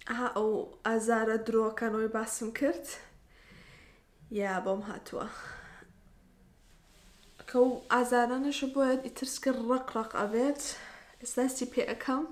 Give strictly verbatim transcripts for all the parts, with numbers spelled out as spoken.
ها ئەو ئازارە درۆکانەوەی باسم کرد یا بۆم هاتووە کە و ئازارانەشە بۆیە ئیترسکە ڕق ڕق ئەبێت ئێستاستی پێ ئەەکەم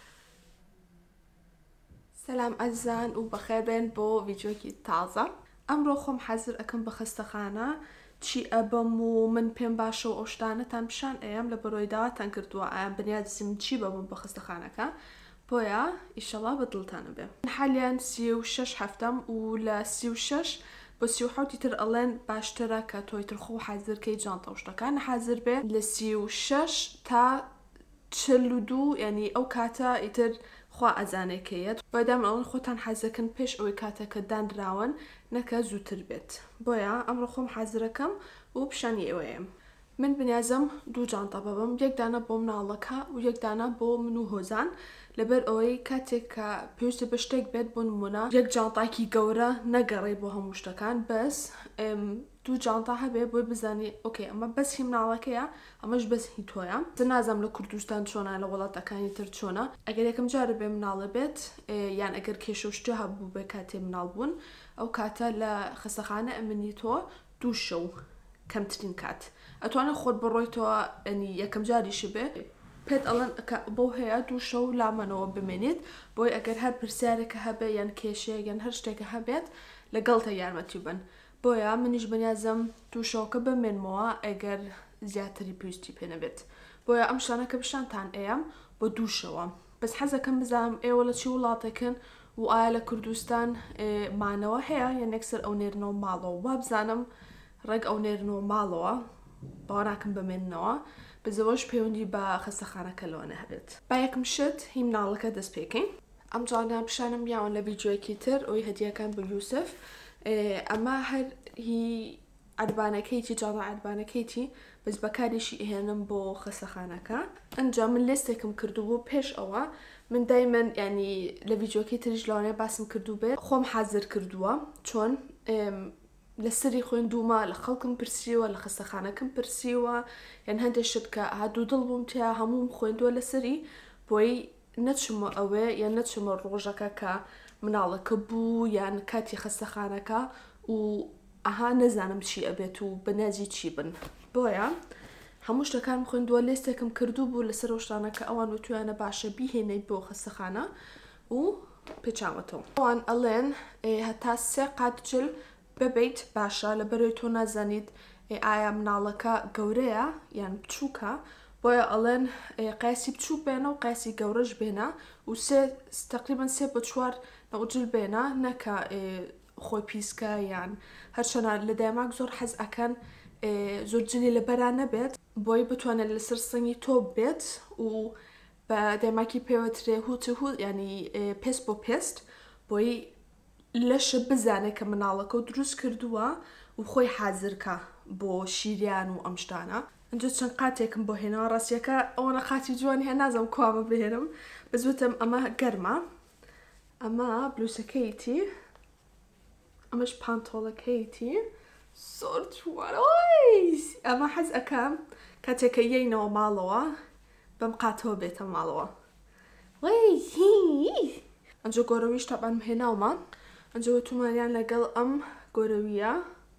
سەلام ئەزان و بەخێربێن بۆ ڤیدیۆکی تازە ئەمڕۆ خۆم حەزر ئەەکەم بە خستەخانە چی ئەبەم و من پێم باشە و ئەو شتانەتان پیشان ئەیەم لە بەرۆیداواتان کردووە ئایان بنیازم چی بەبم بە خستەخانەکە بۆیە ئیشەڵا بەدڵتانە بێ حالیان سی و شەش هەفتەم و لە سی و شەش بۆ سی و حەوتی تر ئەڵێن باشترە کە تۆی ترخۆ و حەزرکەی جانتە و شتەکان حەزر بێ لە سی و شەش تا چل و دوو یعنی ئەو کاتە ئیتر خوا ئەزانێکەیەت بەدام ئەوەن خۆتان حەزەکەن پێش ئەوەی کاتەکە دانراون نەکە زووتر بێت بۆیە ئەمڕۆ خۆم حەزرەکەم و پیشانی ئێوەیەم من بنیازم دوو جانتە بەبم یەکدانە بۆ مناڵەکە و یەکدانە بۆ من و هۆزان لەبەر ئەوەی کاتێک کە پێویستە بە شتێک بێت بۆ نمونە یەک جانتاکی گەورە نەگەڕێ بۆ هەموو شتەکان بەس دوو جانتا هەبێ بۆی بزانی ئۆکێ ئەمە بەس هی مناڵەکەیە ئەمەش بەس هی تۆیە نازەم لە کوردستان چۆنە لە وڵاتەکانی تر چۆنە ئەگەر یەکەم جارە بێ مناڵە بێت یان ئەگەر کێشە و شتێ هەبوو بێ کاتێ مناڵ بوون ئەو کاتە لە خستەخانە ئەمنی تۆ دوو شەو کەمترین کات ئەتوانێت خۆت بڕۆیتەوە ئەنی یەکەم جاریش بێ پێت ئەڵەن بۆ هەیە دوو شەو لامەنەوە بمێنیت بۆی ئەگەر هەر پرسیارێکە هەبێ یان کێشەیە یان هەر شتێکە هەبێت لەگەڵتە یارمەتی بن بۆیە منیش بنیازم دوو شەوکە بمێنمەوە ئەگەر زیاتری پێویستی پێ نەبێت بۆیە ئەم شانەکە پیشانتان ئەیەم بۆ دوو شەوە بەس حەزەکەم بزانم ئێوە لە چی وڵاتێکن و ئایا لە کوردستان مانەوە هەیە یان یەکسەر ئەو نێرنەوە ماڵەوە وا بزانم ڕێک ئەو نێرنەوە ماڵەوە باوەڕاکەم بمێننەوە بزەوەش پەیوەندی بە خستەخانەکە لەوە هەبێت با یەکم شت هی مناڵەکە دەست پێکەین ئەم جوانە پیشانم یاون لە ڤیدیۆیەکی تر ئەوی هەدیەکان بە یوسف ئەمە هەر هی ئەربانەکەیتی جاڵە ئەربانەکەیتی بەس بەکاریشی ئێهێنم بۆ خستەخانەکە ئەنجا من لێستێکم کردووە پێش ئەوە من دایمەن ینی لە ڤیدیۆکی تریش لەوانەیە باسم کردو بێت خۆم حازر کردووە چۆن لە سری خوێندومە لە خەڵکم پرسیوە لە خستەخانەکەم پرسیوە یان هەندێک شت کە هادوو دڵ بووم تیا هەموم خوێندووە لە سری بۆی نەچمە ئەوێ یان نەچمە ڕۆژەکە کە مناڵەکە بوو یان کاتی خستەخانەکە و ئەها نەزانم چی ئەبێت و بەنازی چی بن بۆیە هەموو شتەکان خوێندووە لێستێکم کردو بوو لەسەر ڕۆژتانەکە ئەوان وتویانە باشە بیهێنەی بۆ خستەخانە و پێچاوەتەوە ئەوان ئەڵێن هەتا سێ قات جل ببیت باشە لە بەرەوەی تۆ نازانیت ئایا مناڵەکە گەورەیە یان بچووکە بۆیە ئەڵێن قایسی بچوو بێنە و قایسی گەورەش بێنە و سێ تقریباً سێ بە چوار نەوجل بێنە نەکە خۆی پیسکە یان هەرچەنە لە دایماک زۆر حەز ئەکەن زۆر جلی لە بەران نەبێت بۆی بتوانێت لەسەر سنگی تۆ بێت و بە دایماکی پێوەترێ هوت هوت ینی پێست بۆ پێست بۆی لەشە بزانێت کە مناڵەکە و دروست کردووە و خۆی حازرکە بۆ شیریان و ئەم شتانە ئەنجا چەند قاتێکم بۆ هێنەوە ڕاستیەکە ئەوەنە قاتی جوان هێ نازەم کوامە بهێنم بەزوتم ئەمە گەرمە ئەمە بلوسەکەیتی ئەمەش پانتۆڵەکەیتی زۆر جوانە ئەمە حەز ئەەکەم کاتێکە یەینەوە ماڵەوە بەم قاتەوە بێتە ماڵەوە ئەنجا گۆرەویش تاپان هێناومە ئەنجا وتومانیان لەگەڵ ئەم گۆرەویە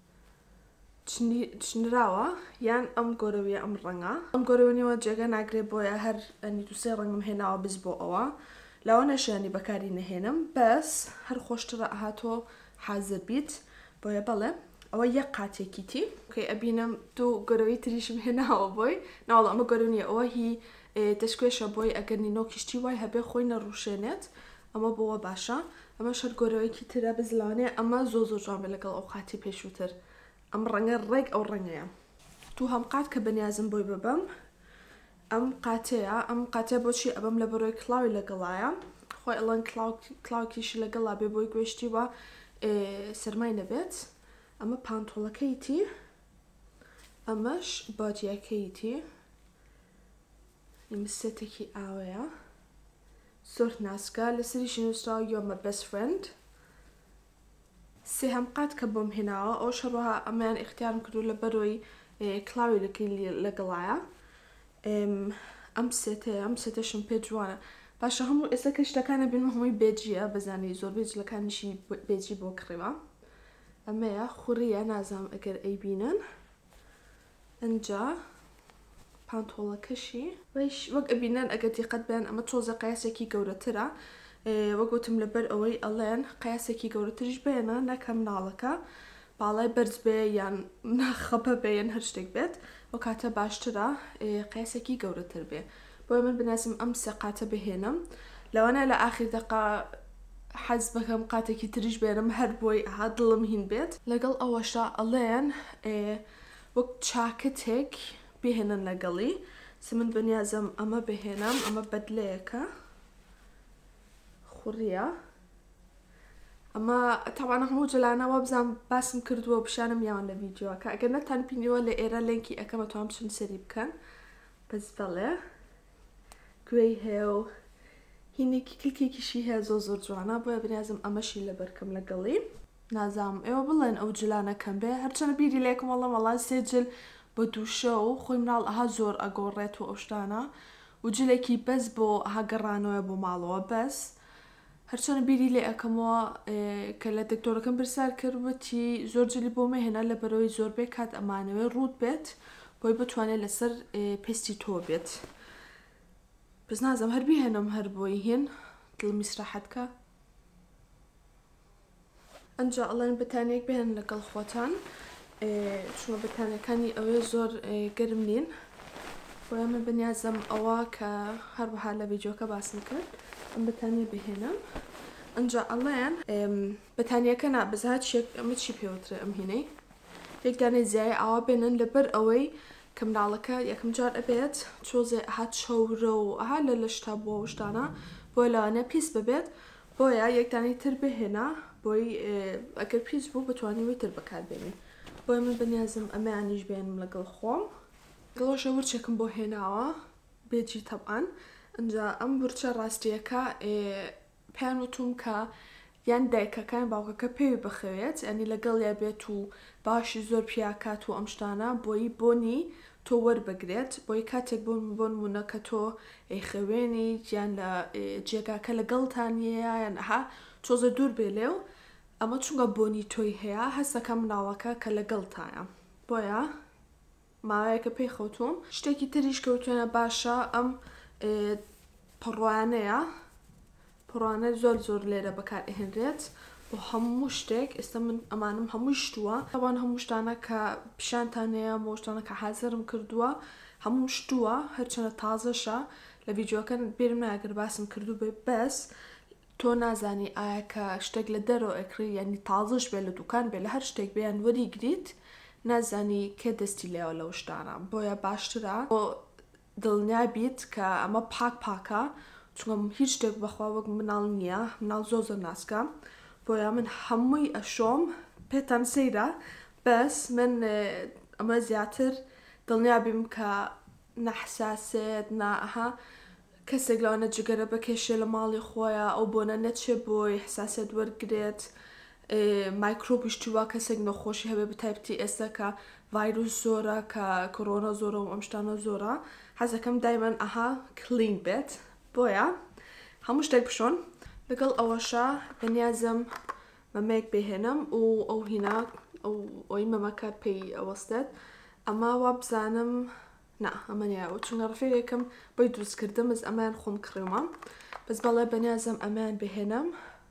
چنراوە یان ئەم گۆرەویە ئەم ڕەنگە ئەم گۆرەوەنیەوە جێگە ناگرێت بۆیە هەر ئەنی دووسێ ڕەنگم هێناوە بز بۆ ئەوە لاوە نەشیانی بەکاری نەهێنم بەس هەر خۆشترە ئاهاتۆ حازر بیت بۆیە بەڵێ ئەوە یەک قاتێکیتی کەی ئەبینم دوو گۆرەوەی تریشم هێناوە بۆی ناوڵ ئەمە گۆرەونیە ئەوە هی دەشکێشە بۆی ئەگەر نینۆکیشتی وای هەبێ خۆی نەڕوشێنێت ئەمە بۆوە باشە ئەمە شەر گۆرەوەیکی ترە بزلانێ ئەمە زۆ زۆر جوان بێ لەگەڵ ئەو قاتی پێشووتر ئەم ڕەنگە ڕێک ئەو ڕەنگەیە دوو هەم قات کە بەنیازم بۆی ببەم ئەم قاتەیە ئەم قاتێ بۆچی ئەبەم لە بەرۆی کڵاوی لەگەڵایە خۆی ئەڵەن کڵاوکیشی لەگەڵا بێ بۆی گوێشتی وە سەرمای نەبێت ئەمە پانتۆڵەکەیتی ئەمەش بادیەکەیتی سێتێکی ئاوەیە زۆر ناسکە لەسەریشی نووسراوە یۆ مە بەست فرێند سێ هەم قات کە بۆم هێناوە ئەو شەڕەها ئەمەیان ئیختیارم کردو لە بەرۆی کڵاوی لەگەڵایە ئەم سێتەیە ئەم سێتەشم پێ جوانە باشە هەموو ئێستا کە شتەکانە بین هەمووی بێجیە بەزانانی زۆر بێجلەکانیشی بێجی بۆ کڕیوە ئەمەیە خوڕیە نازام ئەگەر ئەیبینن ئەنجا پانتۆڵەکەشی وەک ئەبینەن ئەگەر دیقەت بێن ئەمە تۆزە قیاسێکی گەورەترە وەگوتم لەبەر ئەوەی ئەڵێن قیاسێکی گەورەتریش بێنە نەکەم ناڵەکە باڵای بەرز بێ یان ناخەپە بێن هەر شتێک بێت و کاتە باشترە قیاسێکی گەورەتر بێ بۆی من بناسم ئەم سێ قاتە بهێنم لەوانە لە ئاخر دەقا حەز بەکەم قاتێکی تریش بێنم هەر بۆی ئاها دڵم هین بێت لەگەڵ ئەوەشە ئەڵێن وەک چاکتێک بهێنن لەگەڵی سە من بەنیازم ئەمە بهێنم ئەمە بەدلەیەکە خوڕیە ئەمە تاوانە هەموو جلانەوە بزانم باسم کردووە و پیشانم یاوان لە ڤیدیۆکە ئەگەر نەتان بینیوە لە ئێرە لێنکی ئەەکەمە توام چون سەری بکەن بەس بەڵێ گوێی هەیە و هینێکی کلکێکیشی هەیە زۆر زۆر جوانە بۆیە بنیازم ئەمەشی لەبەرکەم لەگەڵی نازام ئێوە بڵێن ئەو جلانەکەم بێ هەرچەنە بیری لێکم وەڵە وەڵا سێ جل بۆ دووشە و خۆی مناڵ ئەها زۆر ئەگۆڕێت و ئەو شتانە و جلێکی بەس بۆ ئەها گەڕانەوە بۆ ماڵەوە بەس هەرچەنە بیری لێ ئەەکەمەوە کە لە دکتۆرەکەم برسار کردوەتی زۆر جلی بۆ مەهێنا لەبەرەوەی زۆربەی کات ئەمانەوەی ڕوود بێت بۆی بتوانێت لەسەر پێستی تۆ بێت بەس نازەم هەر بیهێنم هەر بۆی هێن دڵمی سراحەتکە ئەنجا ئەڵێن بەتانێک بهێن لەگەڵ خۆتان چونە بەتانەکانی ئەوەی زۆر گەرم نین بۆیە من بەنیازم ئەوە کە هەروەها لە ڤیدیۆکە باسم کرد ئەم بەتانێ بهێنم ئەنجا ئەڵێن بەتانیەکە نا بەزات شێک ئەمە چی پێوترە ئەم هینەی یەکدانەی زیای ئاوا بێنن لەبەر ئەوەی کە مناڵەکە یەکەم جار ئەبێت چۆزێ ئەها چەورە و ئەها لە لەشتا بۆ شتانە بۆی لەوانە پیس ببێت بۆیە یەکدانەی تر بهێنا بۆی ئەگەر پیس بوو بتوانیوی تر بەکاربێنی بۆی من بەنیازم ئەمەیانیش بێنم لەگەڵ خۆم گەڵۆشە ورچێکم بۆ هێناوە بێجی تەبعاً ئەنجا ئەم ورچە ڕاستیەکە پێیان وتوم کە یان دایکەکان باوکەکە پێوی بخەوێت ئەنی لەگەڵ یا بێت و باشی زۆر پیاکات و ئەم شتانە بۆی بۆنی تۆ وەربگرێت بۆی کاتێک بۆن بۆ نمونە کە تۆ ئەیخەوێنی یان لە جێگاکە لەگەڵتانیە یان ئەها چۆزە دوور بێ لێو ئەمە چونکە بۆنی تۆی هەیە هەستەکە مناڵەکە کە لەگەڵتایە بۆیە ماوەیەکە پێی خەوتوم شتێکی تریش کەوتوێنە باشە ئەم پڕوانەیە پڕوانە زۆر زۆر لێرە بەکار ئەهێنرێت بۆ هەموو شتێک ئێستا من ئەمانم هەموو شتووە ئەوان هەموو شتانە کە پیشانتانەیە بۆ شتانە کە حازرم کردووە هەموو شتووە هەرچەنە تازەشە لە ڤیدیۆکە بێرم ناگەر باسم کردو بێ بەس تۆ نازانی ئایا کە شتێک لە دەرەوە ئەکری یعنی تازەش بێ لە دوکان بێ لە هەر شتێک بێیان وەریگریت نازانی کێ دەستی لێوە لەو شتانە بۆیە باشترە بۆ دڵنیابیت کە ئەمە پاک پاکە چونکە هیچ شتێک بەخوا وەک مناڵ نییە مناڵ زۆر زۆر ناسکە بۆیە من هەمووی ئەشۆم پێتان سەیرە بەس من ئەمە زیاتر دڵنیابیم کە نەحساسێت نائەها کەسێک لەوانە جگەرە بکێشێ لە ماڵی خۆیە ئەو بۆنە نەچێ بۆی حساسێت وەرگرێت مایکرۆبیشتیوا کەسێک نەخۆشی هەبێ بتایبەتی ئێستا کە ڤایرۆس زۆرە کە کۆرۆنا زۆرە و ئەم شتانە زۆرە حەزەکەم دایمەن ئەها کلین بێت بۆیە هەموو شتێک بشۆن لەگەڵ ئەوەشە بەنیازم مەمەیەک بهێنم و ئەو هینا ئەوی مەمەکە پێی ئەوەستێت ئەمە وا بزانم نا ئەمە نیە و چونکە ڕفێکێکم بۆی دروستکردم بەس ئەمەیان خۆم کڕێومە بەس بەڵێ بەنیازم ئەمەیان بهێنم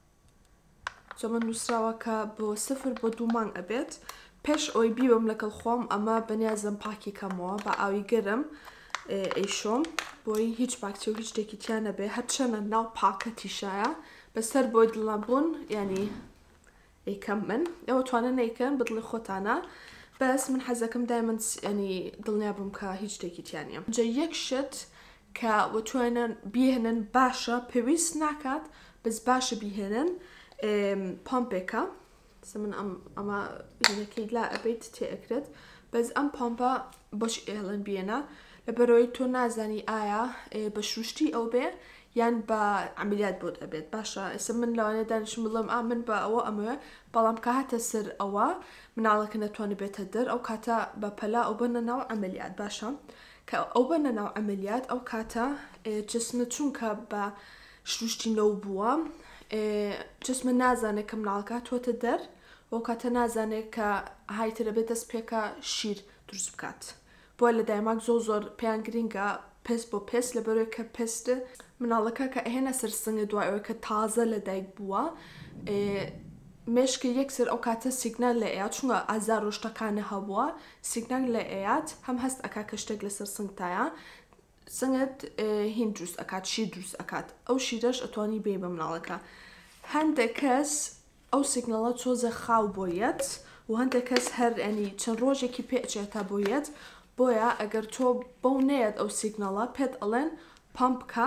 چۆمە نووسراوە کە بۆ سفر بۆ دوو مانگ ئەبێت پێش ئەوی بیبم لەگەڵ خۆم ئەمە بەنیازم پاکی کەمەوە بە ئاوی گەرم ئەیشۆم بۆی هیچ باکتێ و هیچ شتێکی تیان نەبێ هەرچەنە ناو پاکە تیشایە بەسەر بۆی دڵنابوون ینی ئەیکەم من ئێوە توانە نەیکەن بدڵی خۆتانە بەس من حەزەکەم دایمەن ینی دڵنیا بووم کە هیچ شتێکی تیان نییە جا یەک شت کە وتوانن بیهێنن باشە پێویست ناکات بەس باشە بیهێنن پۆمپێکە من ئەمە هینەکەی لا ئەبێت تێئەکرێت بەس ئەم پۆمپە بۆچ ئێڵێن بێنە لەبەرەوەی تۆ نازانی ئایا بە شوشتی ئەو بێ یان بە عەمەلیات بۆت ئەبێت باشە ئێستا من لەوانەیە دانیشم بڵێم ئا من بە ئەوە ئەمەوێ بەڵام کە هاتە سەر ئەوە مناڵەکە نەتوانێت بێتە دەر ئەو کاتە بە پەلا ئەو بەنە ناو عەمەلیات باشە کە ئەو بەنە ناو عەمەلیات ئەو کاتە جسمت چونکە بە شروشتی نو بووە جسمە نازانێت کە مناڵەکە تۆتە دەر بۆ کاتە نازانێت کە هایترە بێت دەست پێکە شیر دروست بکات بۆ لە دایماک زۆر زۆر پێیان گرینگە پێست بۆ پێست لەبەرەوەی کە پێست مناڵەکە کە ئەهێنە سەر سنگە دوایەوەی کە تازە لە دایک بووە مێشکە یەکسەر ئەو کاتە سیگنال لە ئەیات چونکە ئازار و شتەکانە هەبووە سیگنال لە ئەیات هەم هەست ئەکا کە شتێک لەسەر سنگتایە سنگت هین دروست ئەکات شیر دروست ئەکات ئەو شیرەش ئەتوانی بێ بە مناڵەکە هەندێک کەس ئەو سیگنەڵە چۆزە خاو بۆیەت و هەندێک کەس هەر ئەنی چەند ڕۆژێکی پێچێتە بۆیەت بۆیە ئەگەر تۆ بەو نەیەت ئەو سیگنەڵە پێت ئەڵێن پامپکە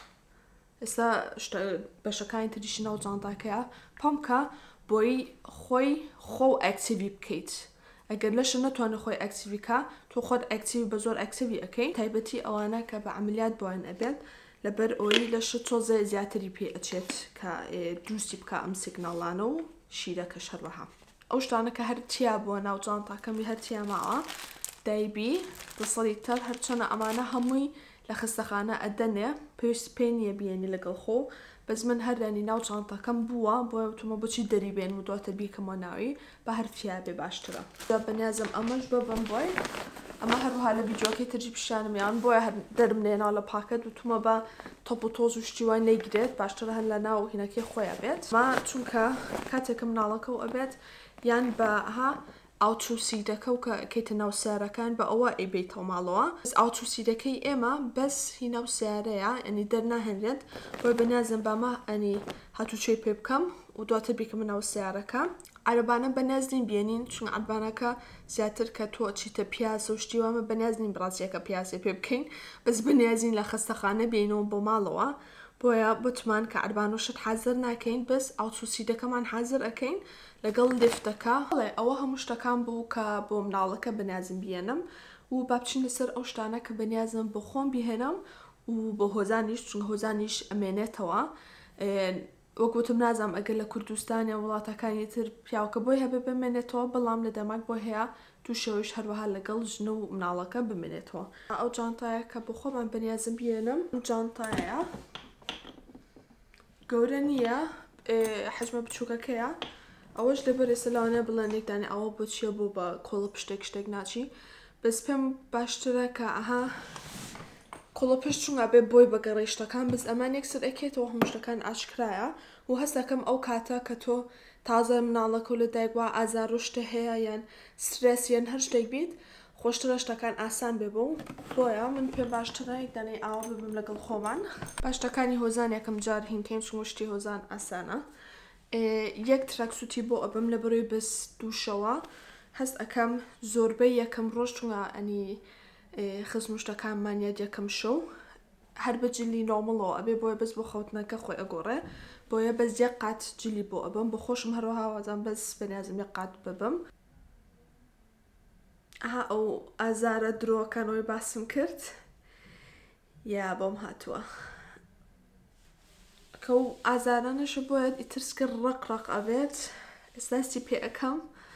ئێستا بەشەکانی تریشی ناو جانتاکەیە پامپکە بۆی خۆی خۆ ئەکتیڤی بکەیت ئەگەر لەشە نەتوانێت خۆی ئەکتیڤیکە تۆ خۆت ئەکتیڤ بە زۆر ئەکتیڤی ئەەکەی تایبەتی ئەوانە کە بە عملیات بۆیان ئەبێت لەبەر ئەوەی لەشە تۆزە زیاتری پێ ئەچێت کە دروستی بکە ئەم سیگناڵانە و شیرەکە شەڕەها ئەو شتانە کە هەر چیا بووە ناو جانتاکەمی هەر چیا ماوە دایبی دەسەڵی تەر هەرچەنە ئەمانە هەمووی لە خستەخانە ئەدەنێ پێویست پێ نییە بێنی لەگەڵ خۆ بەس من هەردانی ناو چانتەکەم بووە بۆ وتمە بچی دەری بێن و دواتە بیکەمەوە ناوی بە هەرفیا بێ باشترە بەنیازم ئەمەش بە بم بۆی ئەمە هەروها لە ڤیدیۆکەی ترجی پیشانمیان بۆیە هەر دەرمنێناو لە پاکەت وتمە بە تۆپ و تۆز و شتیوان نەیگرێت باشترە هەر لە ناو هینەکەی خۆیان بێت ما چونکە کاتێکە مناڵەکە و ئەبێت یان بەها ئاوتروسیدەکە و کە کەیتە ناو سیارەکان بە ئەوە ئەیبێتەوە ماڵەوە بەس ئاوتروسیدەکەی ئێمە بەس هی ناو سیارەیە ئەنی دەرناهێنرێت بۆی بەنیازم بەمە ئەنی هاتوچێ پێ بکەم و دواتر بیکەمە ناو سیارەکە عەرەبانە بەنیازنین بێنین چونکە عەربانەکە زیاتر کە تۆ چیتە پیاسە و شتیوامە بەنیازنین بڕاستیەکە پیاسێ پێ بکەین بەس بەنیازین لە خستەخانە بێنەوە بۆ ماڵەوە بۆیە بتمان کە عەربان و شت حەزر ناکەین بەس ئاوتروسیدەکەمان حەزر ئەەکەین لەگەڵ لفتەکە ئەوە هەموو شتەکان بوو کە بۆ مناڵەکە بەنیازم بێنم و با بچین لەسەر ئەو شتانە کە بەنیازم بۆ خۆم بهێنم و بۆ هۆزانیش چونکە هۆزانیش ئەمێنێتەوە وەکوتم نازام ئەگەر لە کوردستانیا وڵاتەکانی تر پیاوکە بۆی هەبێ بمێنێتەوە بەڵام لە دەماک بۆ هەیە تووشەوەش هەروەها لەگەڵ ژنە و مناڵەکە بمێنێتەوە ئەو جانتایە کە بۆ خۆمان بەنیازم بێنم جانتایە گەورە نییە حەجمە بچووکەکەیە ئەوەش لەبەر ئێستا لەوانەیە بڵێن یەکدانی ئەوە بۆ چییە بۆ بە کۆڵە پشتێک شتێک ناچی بەس پێم باشترە کە ئەها کۆڵە پشت چونگا بێ بۆی بەگەڕێ شتەکان بەس ئەمان یەکسەر ئەکێتەوە هەموو شتەکان ئاشکرایە و هەستەکەم ئەو کاتە کە تۆ تازە مناڵەکە و لە دایک وە ئازار و شتە هەیە یان سترێس یان هەر شتێک بیت خۆشترە شتەکان ئاسان بێ بۆ بۆیە من پێ باشترە یەکدانی ئاوا ببم لەگەڵ خۆمان باشتەکانی هۆزان یەکەم جار هینکەین چون شتی هۆزان ئاسانە یەک تراکسوتی بۆ ئەبم لە بەرۆی بەس دووشەوە هەست ئەەکەم زۆربەی یەکەم ڕۆژ چونگە ئەنی خزم شتەکانمانیاد یەکەم شەو هەر بە جلی نۆمەڵەوە ئەبێ بۆیە بەس بۆ خەوتنەکە خۆی ئەگۆڕێ بۆیە بەس یەک قات جلی بۆ ئەبم بە خۆشم هەروەها وازان بەس بەنیازم یەک قات ببم ئەها ئەو ئازارە درۆکانەوەی باسم کرد یا بۆم هاتووە کە و ئازارانەشە بۆیە ئیترسکە ڕق ڕق ئەبێت ئێستاستی پێ ئەەکەم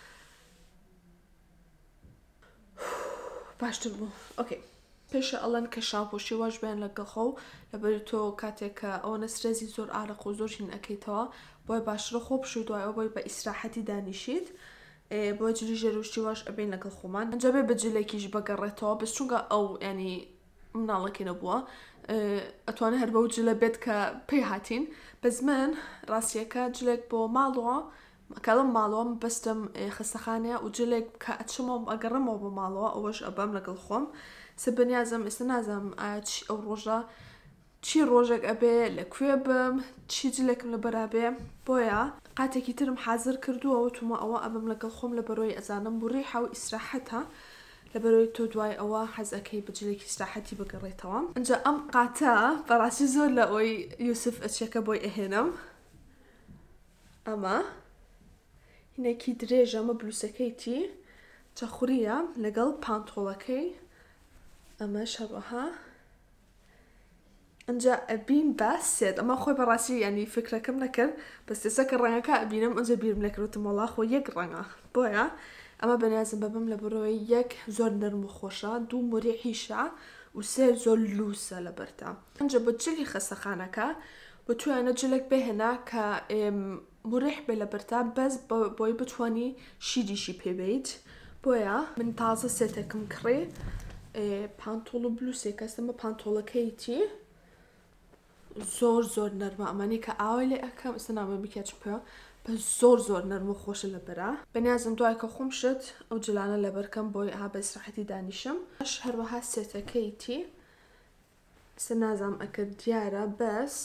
باشتر بوو ئۆکەی پێشە ئەڵەن کە شاپۆشی واش بێن لەگەڵ خۆ لەبەر تۆ کاتێک کە ئەوە نەسرێزی زۆر ئارەق و زۆر هین ئەەکەیتەوە بۆی باشترە خۆ بشوی دوایەوە بۆی بە ئیسراحەتی دانیشیت بۆ جلی ژێروشتی واش ئەبین لەگەڵ خۆمان ئەنجا بێ بە جلێکیش بەگەڕێتەوە بەس چونکە ئەو ینی مناڵەکی نەبووە ئەتوانێت هەر بەو جلە بێت کە پێی هاتین بەس من ڕاستیەکە جلێک بۆ ماڵەوە کەڵم ماڵەوەم بەستم خستەخانەیە و جلێک کە ئەچمەوە ئەگەڕمەوە بۆ ماڵەوە ئەوەش ئەبەم لەگەڵ خۆم سە بەنیازم ئێستا نازانم ئەو ڕۆژە چی ڕۆژێک ئەبێ لەکوێ بم چی جلێکم لە بەرابێ بۆیە قاتێکی ترم حازر کردووە وتمە ئەوە ئەبم لەگەڵ خۆم لە بەرۆی ئەزانم بڕی حاو ئیسراحەتە لە بەرۆی تۆ دوای ئەوە حەزەکەی بەجلێکی ئیسراحەتی بگەڕێتەوە ئەنجا ئەم قاتە بەڕاستی زۆر لە ئەوی یوسف ئەچێکە بۆی ئەهێنم ئەمە هینێکی درێژە ئەمە بلوسەکەیتی چەخوریە لەگەڵ پانتۆڵەکەی ئەمە شەڕەها ئەنجا ئەبین باسێت ئەمە خۆی بەڕاستی ینی فکرەکەم نەکرد بەس ئێستا کە ڕەنگەکە ئەبینم ئەنجا بیرم نەکردوتم وەڵا خۆ یەک ڕەنگە بۆیە ئەمە بەنیازم ببم لە بەرۆی یەک زۆر نەرم و خۆشە دوو مریحیشە و سێ زۆر لووسە لە بەرتا ئەنجا بۆ جلی خەستەخانەکە بتوانە جلێک بهێنا کە مريح بێ لە بەرتا بەس بۆی بتوانی شیریشی پێبیت بۆیە من تازە سێتێکم کڕێ پانتۆڵ و بلوسێک ئەستەمە پانتۆڵەکەیتی زۆر زۆر نەرمە ئەمانی کە ئاوای لێ ئەەکەم ئەستا نامە بکات پێ بە زۆر زۆر نەرم و خۆشە لە بەرە بەنیازم دوای کە خۆم شت ئەو جلانە لە بەرکەم بۆی ئا بە ئیسراحەتی دانیشم ئەش هەروەها سێتەکەیتی ئەستا نازانم ئەکە دیارە بەس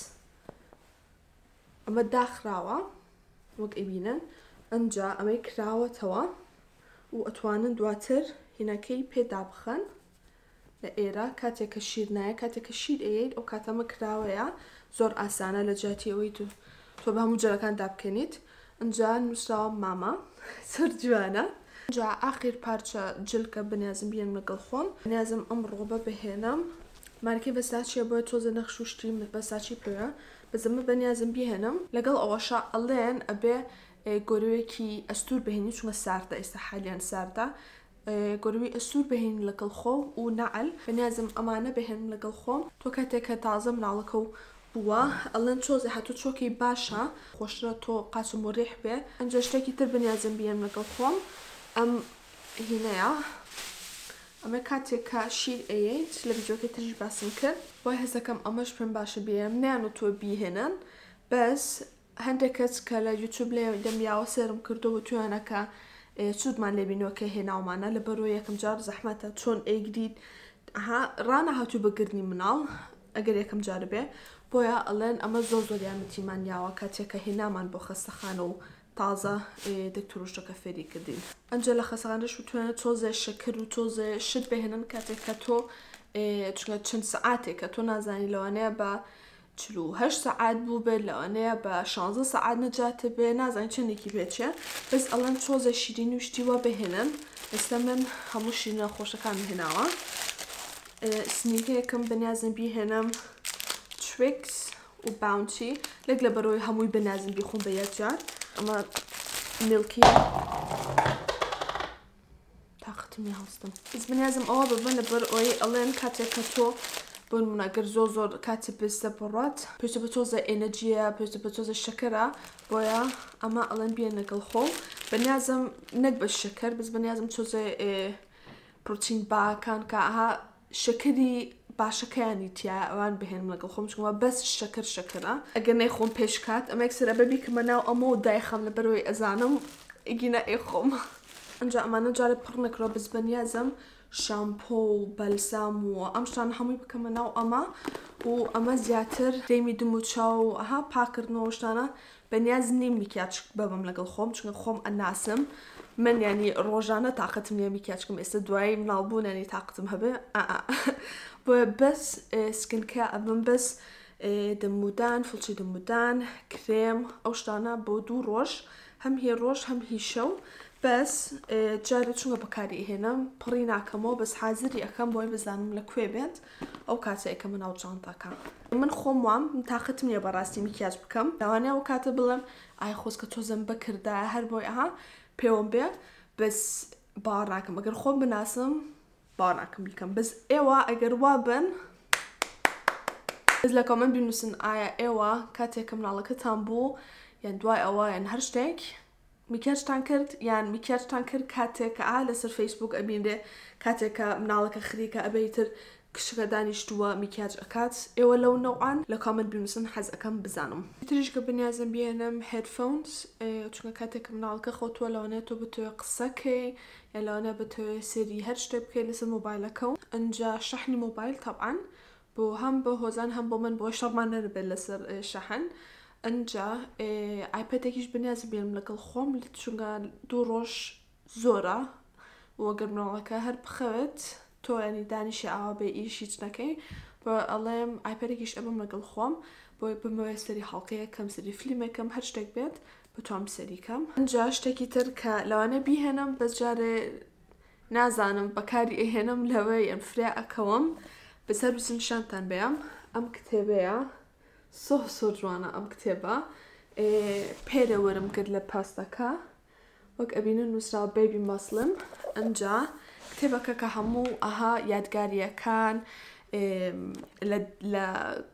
ئەمە داخراوە وەک ئەبینن ئەنجا ئەمەی کراوەتەوە و ئەتوانن دواتر هینەکەی پێدا بخەن لە ئێرە کاتێک کە شیر نایە کاتێک کە شیر ئەیت ئەو کاتەمە کراوەیە زۆر ئاسانە لە جاتی ئەوەی تو تۆ بە هەموو جەرەکان دابکەنیت ئەنجا نووسراوە ماما زۆر جوانە ئەنجا ئاخیر پارچە جلکە بەنیازم بیان لەگەڵ خۆم بەنیازم ئەم ڕۆبە بهێنم مارکی بەساچیە بۆیە تۆزە نەخش و شتی بەساچی پێوە بەزەمە بەنیازم بهێنم لەگەڵ ئەوەشە ئەڵێن ئەبێ گۆرەوەیەکی ئەستور بهێنی چونکە ساردە ئێستا حالیان ساردە گۆرەوی ئەستور بهێن لەگەڵ خۆم و نەعەل بەنیازم ئەمانە بهێن لەگەڵ خۆم تۆ کاتێک کە تازە مناڵەکە و بووە ئەڵێن چۆزی هاتوو چۆکی باشە خۆشرە تۆ قاچ و مۆریح بێ ئەنجا شتێکی تر بەنیازم بیێم لەگەڵ خۆم ئەم هینەیە ئەمە کاتێک کە شیر ئەیت لە ڤیدیۆکە تریش باسم کرد بۆی هەستەکەم ئەمەش پێم باشە بێم نیان و تۆ بیهێنن بەس هەندێک کەس کە لە یوتیوب لێ دەمیاوە سێرم کردەوە توانەکە چودمان لێبینەوە کە هێناومانە لە بەرۆ یەکەم جار زەحمەتە چۆن ئەیگریت ڕانە هاتوو بەگرنی مناڵ ئەگەر یەکەم جار بێ بۆیە ئەڵێن ئەمە زۆر زۆر یارمەتیمان یاوە کاتێک کە هێنامان بۆ خەستەخانە و تازە دکتۆر و شتەکە فێری کردین ئەنجا لە خەستەخانەش بتوانێت تۆزێ شەکر و تۆزێ شت بهێنن کاتێک کە تۆ چەند سەعاتێک کە تۆ نازانی لەوانەیە بە چل و هەشت سەعات بوو بێت لەوانەیە بە شانزە سەعات نەجاتە بێ نازانین چەندێکی بێتێ بەس ئەڵێن تۆزە شیرینی و شتی وە بهێنن ئێستا من هەموو شیرینە خۆشەکان هێناوە سنیکەیەکم بەنیازم بیهێنم تریکس و باونتی لێک لە بەرەوەی هەمووی بەنیازم بیخۆم بە یەکجار ئەمە میلکی تاقەتمی هەڵستم ئیس بەنیازم ئەوە ببن لە بەرەوەی ئەڵێن کاتێک کە تۆ بۆ نمونەگەر زۆر زۆر کاتی پێستە بڕات پێشتە بە تۆزە ئێنەرجیە پێشتە بە تۆزە شەکەرە بۆیە ئەمە ئەڵێن بیان لەگەڵ خۆم بەنیازم نەک بە شەکەر بەس بەنیازم تۆزە پرۆتین باکان کە ئەها شەکەری باشەکەیانی تیا ئەوان بهێنم لەگەڵ خۆم چونکە بەس شەکەر شەکەرە ئەگەر نەیخۆم پێشکات ئەمە یەکسەرە بەبی کە مەناو ئەمە و دایخەم لە بەرەوەی ئەزانم ئیگینە ئێخۆم ئەنجا ئەمانە جارە پڕ نەکڕەوە بەس بەنیازم شامپۆ و بەلسام و ئەم شتانە هەمووی بکەمە ناو ئەمە و ئەمە زیاتر دەیمی دم و چاو و ئەها پاکردنەوە شتانە بەنیاز نیم میکیاچ ببم لەگەڵ خۆم چونکە خۆم ئەناسم من ینی ڕۆژانە تااقەتم نیە میکیاچکم ئێستا دوایی مناڵبوون ینی تااقەتم هەبێ بۆیە بەس سکنکە ئەبم بەس دەمودان فڵچی دەمودان کرێم ئەو شتانە بۆ دوو ڕۆژ هەم هی ڕۆژ هەم هی شەو بەس جارێت چونکە بەکاری هێنم پڕی ناکەمەوە بەس حازری ئەەکەم بۆی بزانم لەکوێ بێت ئەو کاتەیە کە من ناو جانتاکە من خۆم وام تااقەتم نیە بەڕاستی میکیاج بکەم لەوانەیە ئەو کاتە بڵێم ئای خۆزکە تۆزم بکردایە هەر بۆی ئەها پێوەم بێ بەس باوەڕ ناکەم ئەگەر خۆم بناسم باوەڕ ناکەم بیکەم بەس ئێوە ئەگەر وا بن بەس لە کۆمنت بنووسن ئایا ئێوە کاتێک کە مناڵەکەتان بوو یان دوای ئەوە یان هەر شتێک میکیاجتان کرد یان میکیاجتان کرد کاتێک کە ئا لەسەر فەیسبوک ئەبینێ کاتێک کە مناڵەکە خریکە ئەبەیتر کشەکە دانیشتووە میکیاج ئەکات ئێوە لەو نەوعان لە کۆمنت بنووسن حەز ئەەکەم بزانم تریش کە بەنیازم بێنم هێدفۆنس چونکە کاتێک کە مناڵەکە خۆتووە لەوانەیە تۆ بتوێ قسەکەی یا لەوانەیە بتوێ سێری هەر شتێک بکەیت لەسەر مۆبایلەکە و ئەنجا شەحنی مۆبایل تەبعاً بۆ هەم بۆ هۆزان هەم بۆ من بۆ شەڕمان نەبێت لەسەر شەحن ئەنجا ئایپەدێکیش بەنیازم بێنم لەگەڵ خۆم چونکە دوو ڕۆژ زۆرە وەگەر مناڵەکە هەر بخەوێت تۆ ینی دانیشی ئاوا بێ ئیشی نەکەی بۆ ئەڵێم ئایپەدێکیش ئەبم لەگەڵ خۆم بۆی بمەوێ سەری هەڵقەیەکەم سەری فلیمێکم هەر شتێک بێت بتوام سەریکەم ئەنجا شتێکی تر کە لەوانە بیهێنم بەس جارێ نازانم بەکاری ئەهێنم لەوەی ئەم فریا ئەکەوم بەسەر بچن شانتان بێم ئەم کتێبەیە سۆ سۆ جوانە ئەم کتێبە پێرە وەرم کرد لە پاستەکە وەک ئەبینن نووسراوە بەیبی مەسلم ئەنجا کتێبەکە کە هەموو ئەها یادگاریەکان لە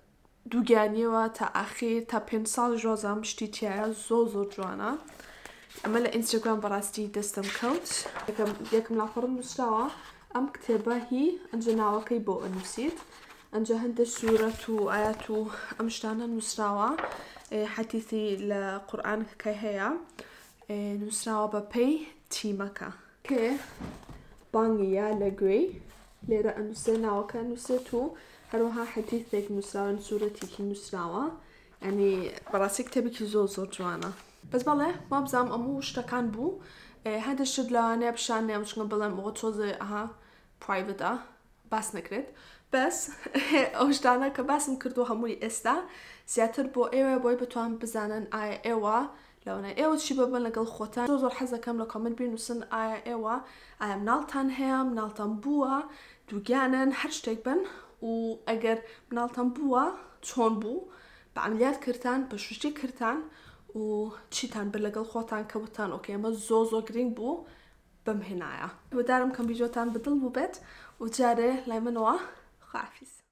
دووگیانیەوە تا ئاخیر تا پێنج ساڵ ژۆزەم شتی تایە زۆر زۆر جوانە. ئەمە لە ئینستاگرام بەڕاستی دەستم کەوت یەکم لاپەڕم نووسراوە ئەم کتێبە هی ئەنجە ناوەکەی بۆ ئەنووسیت ئەنجە هەندێک سوورەت و ئاەت و ئەم شتانە نووسراوە حەدیثی لە قورئانەکەی هەیە نووسراوە بە پێی تیمەکە کێ بانگیە لە گوێی لێرە ئەنووسێ ناوەکە نووسێت و هەروەها حەدیثێک نووسراون سوورەتێکی نووسراوە ینی بەڕاستی کتێبێکی زۆر زۆر جوانە. بەس بەڵێ وابزانم ئەموو شتەکان بوو هەندێک شت لەوانەیە پیشانیان بچکە بڵێم ئەوە تۆزێ ئەها پرایڤەتە باس نەکرێت بەس ئەو شتانە کە باسم کردو هەمووی ئێستا زیاتر بۆ ئێوە بۆی بتوان بزانن ئایا ئێوە لەوانەیە ئێوە چی ببن لەگەڵ خۆتان زۆر زۆر حەز دەکەم لە کۆمنت بنووسن ئایا ئێوە ئایا مناڵتان هەیە مناڵتان بووە دووگیانن هەر شتێک بن و ئەگەر مناڵتان بووە چۆن بوو بە عەمەلیات کردتان بە شوشتی کردتان و چیتان بر لەگەڵ خۆتان کەوتان ئۆکێ ئەمە زۆر زۆر گرنگ بوو بەم هێنایە. وەدارم کەم ڤیدیۆتان بەدڵ بوو بێت و جارێ لای منەوە خواحافیز.